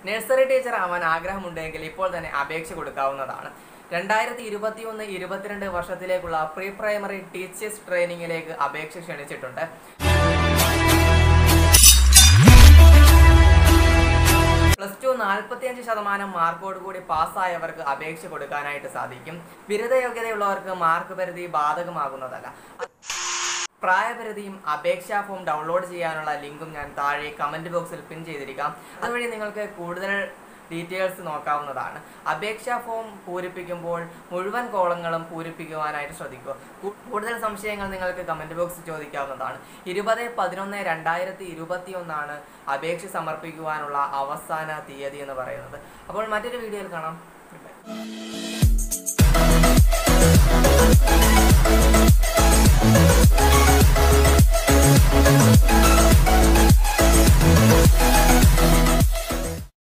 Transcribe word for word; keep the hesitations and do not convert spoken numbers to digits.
Nursery teacher ആവാൻ ആഗ്രഹമുണ്ടെങ്കിൽ ഇപ്പോൾ തന്നെ അപേക്ഷ കൊടുക്കാവുന്നതാണ്. രണ്ടായിരത്തി ഇരുപത്തി ഒന്ന് ഇരുപത്തിരണ്ട് വർഷത്തിലേക്കുള്ള പ്രീ പ്രൈമറി ടീച്ചേഴ്സ് ട്രെയിനിങ്ങിലേക്ക് അപേക്ഷ ക്ഷണിച്ചിട്ടുണ്ട്. പ്ലസ് ടു നാൽപ്പത്തിയഞ്ച് ശതമാനം മാർക്കോട് കൂടി പാസ്സായവർക്ക് അപേക്ഷ കൊടുക്കാനായിട്ട് സാധിക്കും. ബിരുദ യോഗ്യതയുള്ളവർക്ക് മാർക്ക് പരിധി ബാധകമാകുന്നതല്ല. പ്രായപരിധിയും അപേക്ഷാ ഫോം ഡൗൺലോഡ് ചെയ്യാനുള്ള ലിങ്കും ഞാൻ താഴെ കമൻറ്റ് ബോക്സിൽ പിൻ ചെയ്തിരിക്കാം. അതുവഴി നിങ്ങൾക്ക് കൂടുതൽ ഡീറ്റെയിൽസ് നോക്കാവുന്നതാണ്. അപേക്ഷാ ഫോം പൂരിപ്പിക്കുമ്പോൾ മുഴുവൻ കോളങ്ങളും പൂരിപ്പിക്കുവാനായിട്ട് ശ്രദ്ധിക്കുക. കൂടുതൽ സംശയങ്ങൾ നിങ്ങൾക്ക് കമൻറ്റ് ബോക്സിൽ ചോദിക്കാവുന്നതാണ്. ഇരുപത് പതിനൊന്ന് രണ്ടായിരത്തി ഇരുപത്തി ഒന്നാണ് അപേക്ഷ സമർപ്പിക്കുവാനുള്ള അവസാന തീയതി എന്ന് പറയുന്നത്. അപ്പോൾ മറ്റൊരു വീഡിയോയിൽ കാണാം.